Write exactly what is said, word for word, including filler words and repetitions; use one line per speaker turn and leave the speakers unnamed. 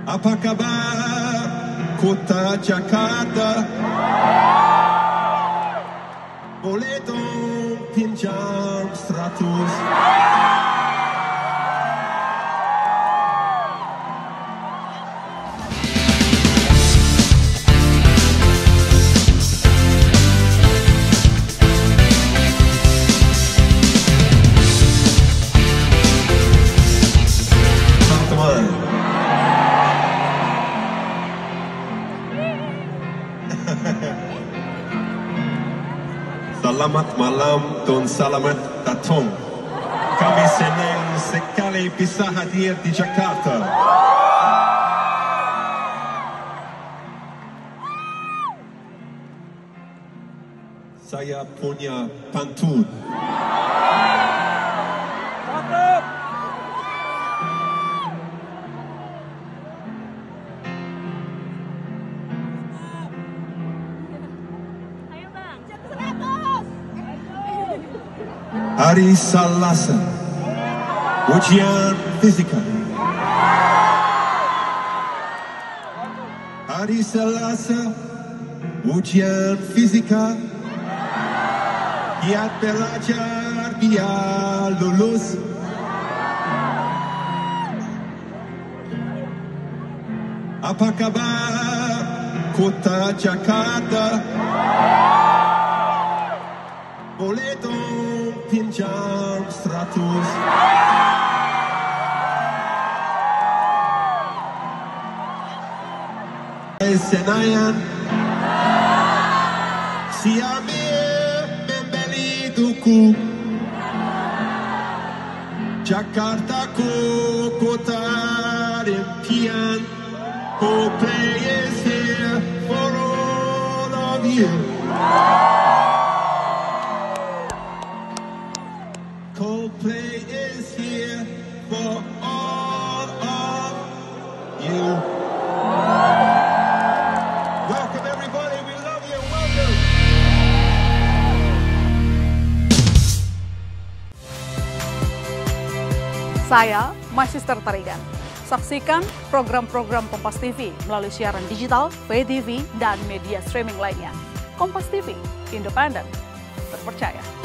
Apa kabar kota Jakarta? Boleh dong pinjam seratus? Selamat malam dan selamat datang. Kami senang sekali bisa hadir di Jakarta. Saya punya pantun. Hari Selasa, ujian fisika. Hari Selasa, ujian fisika. Giat belajar biar lulus. Apa kabar kota Jakarta? Boleh dong pinjam seratus? Senayan, siapa membeli duku? Jakarta ku kota impian. Coldplay is here for all of you. Coldplay is here for all of you. Welcome everybody, we love you, welcome.
Saya Magister Tarigan. Saksikan program-program Kompas T V melalui siaran digital, pay T V, dan media streaming lainnya. Kompas T V, independen, terpercaya.